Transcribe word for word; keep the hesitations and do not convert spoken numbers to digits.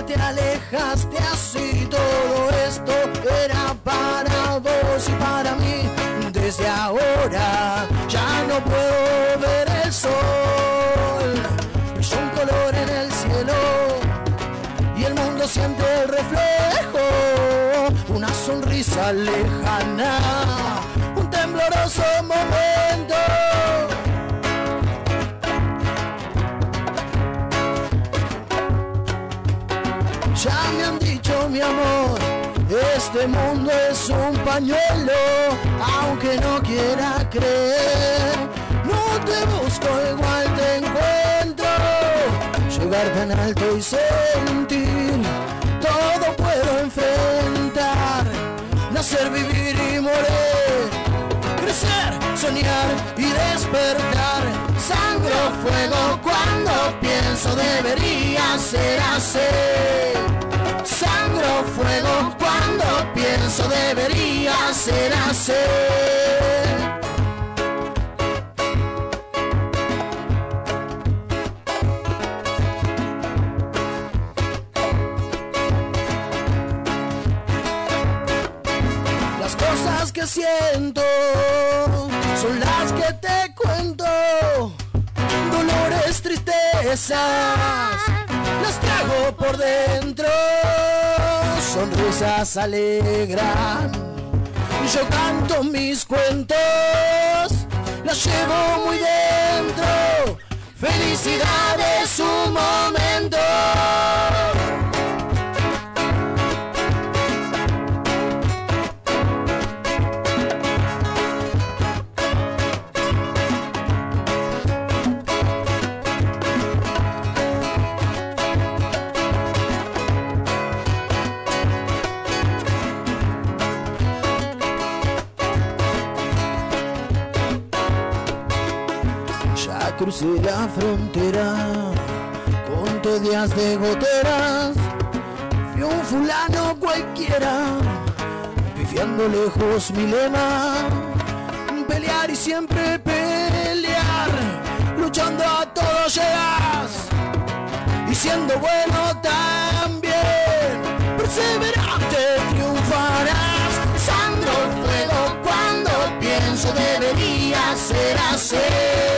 que te alejaste así. Todo esto era para vos y para mí. Desde ahora ya no puedo ver el sol. Brilla un color en el cielo y el mundo siente el reflejo. Una sonrisa lejana, un tembloroso momento. Ya me han dicho, mi amor, este mundo es un pañuelo. Aunque no quiera creer, no te busco, igual te encuentro. Llegar tan alto y sentir, todo puedo enfrentar. Nacer, vivir y morir, crecer, soñar y despertar. Sangre o fuego cuando pienso, debería ser así. Sangre o fuego cuando pienso, debería ser así. Las cosas que siento son las que te cuento. Dolores, tristezas, las trago por dentro. Sonrisas alegran, yo canto mis cuentos, las llevo muy dentro. Felicidad es un momento. Crucé la frontera con días de goteras. Fui un fulano cualquiera, pifiando lejos mi lema. Pelear y siempre pelear, luchando a todo llegas y siendo bueno también. Perseverante triunfarás. Sangre o fuego cuando pienso, debería ser así.